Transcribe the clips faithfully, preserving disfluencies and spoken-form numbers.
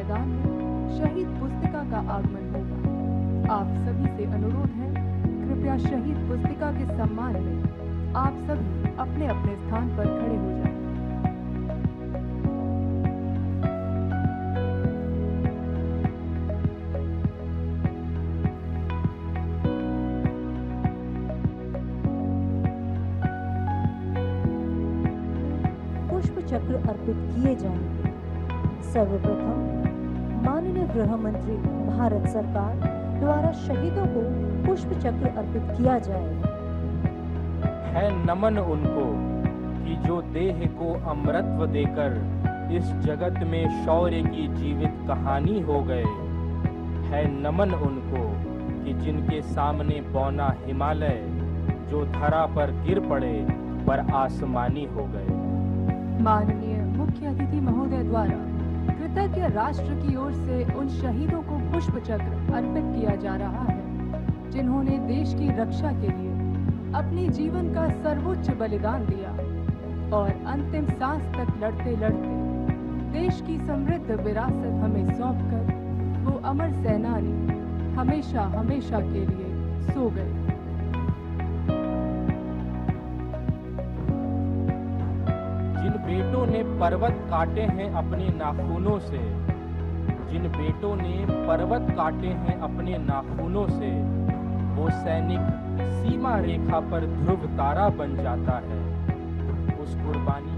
मैदान में शहीद पुस्तिका का आगमन होगा। आप सभी से अनुरोध है, कृपया शहीद पुस्तिका के सम्मान में आप सभी अपने अपने स्थान पर खड़े हो जाएं। पुष्प चक्र अर्पित किए जाएंगे। सर्वप्रथम माननीय गृह मंत्री भारत सरकार द्वारा शहीदों को पुष्प चक्र अर्पित किया जाएगा। है नमन उनको कि जो देह को अमरत्व देकर इस जगत में शौर्य की जीवित कहानी हो गए। है नमन उनको कि जिनके सामने बौना हिमालय जो धरा पर गिर पड़े पर आसमानी हो गए। माननीय मुख्य अतिथि महोदय द्वारा कृतज्ञ राष्ट्र की ओर से उन शहीदों को पुष्प चक्र अर्पित किया जा रहा है जिन्होंने देश की रक्षा के लिए अपने जीवन का सर्वोच्च बलिदान दिया और अंतिम सांस तक लड़ते लड़ते देश की समृद्ध विरासत हमें सौंपकर वो अमर सेनानी हमेशा हमेशा के लिए सो गए। जिन बेटों ने पर्वत काटे हैं अपने नाखूनों से, जिन बेटों ने पर्वत काटे हैं अपने नाखूनों से, वो सैनिक सीमा रेखा पर ध्रुव तारा बन जाता है। उस कुर्बानी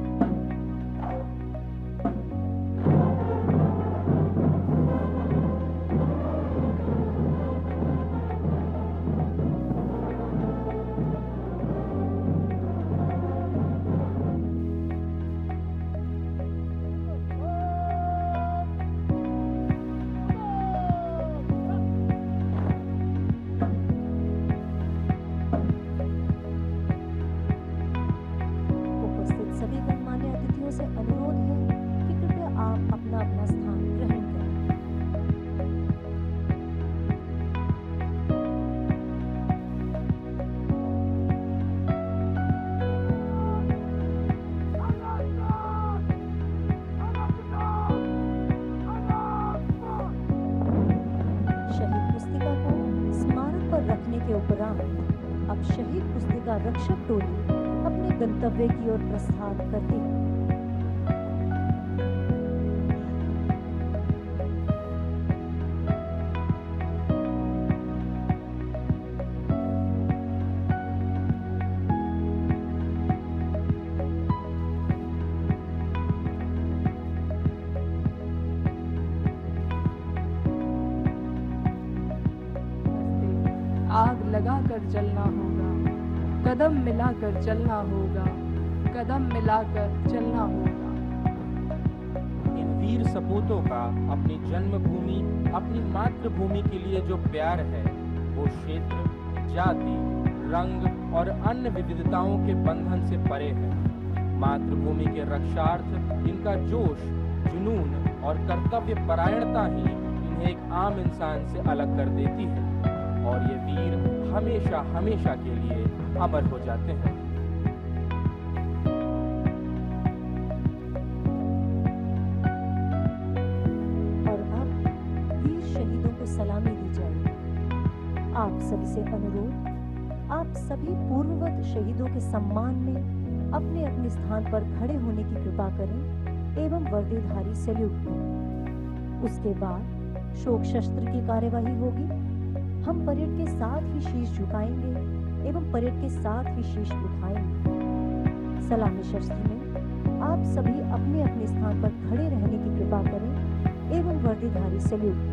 से अनुरोध है कि कृपया आप अपना अपना स्थान ग्रहण करें। शहीद पुस्तिका को स्मारक पर रखने के उपरांत अब शहीद पुस्तिका रक्षक टोली अपने गंतव्य की ओर प्रस्थान करती है। आग लगाकर चलना होगा, कदम मिलाकर चलना होगा, कदम मिलाकर चलना होगा। इन वीर सपूतों का अपनी जन्मभूमि, अपनी मातृभूमि के लिए जो प्यार है, वो क्षेत्र, जाति, रंग और अन्य विविधताओं के बंधन से परे है। मातृभूमि के रक्षार्थ इनका जोश, जुनून और कर्तव्य परायणता ही इन्हें एक आम इंसान से अलग कर देती है और ये वीर हमेशा हमेशा के लिए अमर हो जाते हैं। और अब वीर शहीदों को सलामी दी जाएगी। आप सभी से अनुरोध, आप सभी पूर्ववत शहीदों के सम्मान में अपने अपने स्थान पर खड़े होने की कृपा करें एवं वर्दीधारी सैल्यूट करें। उसके बाद शोक शस्त्र की कार्यवाही होगी। हम परेड के साथ ही शीश झुकाएंगे एवं परेड के साथ ही शीश उठाएंगे। सलामी शस्त्र में आप सभी अपने अपने स्थान पर खड़े रहने की कृपा करें एवं वर्दीधारी सैल्यूट करें।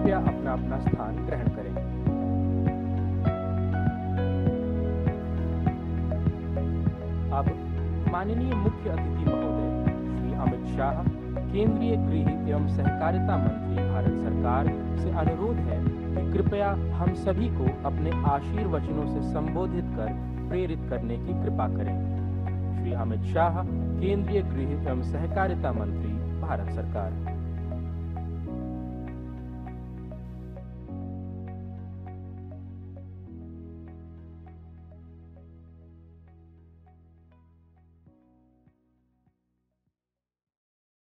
कृपया अपना अपना स्थान ग्रहण करें। अब माननीय मुख्य अतिथि महोदय श्री अमित शाह, केंद्रीय गृह एवं सहकारिता मंत्री भारत सरकार से अनुरोध है कि कृपया हम सभी को अपने आशीर्वचनों से संबोधित कर प्रेरित करने की कृपा करें। श्री अमित शाह, केंद्रीय गृह एवं सहकारिता मंत्री भारत सरकार।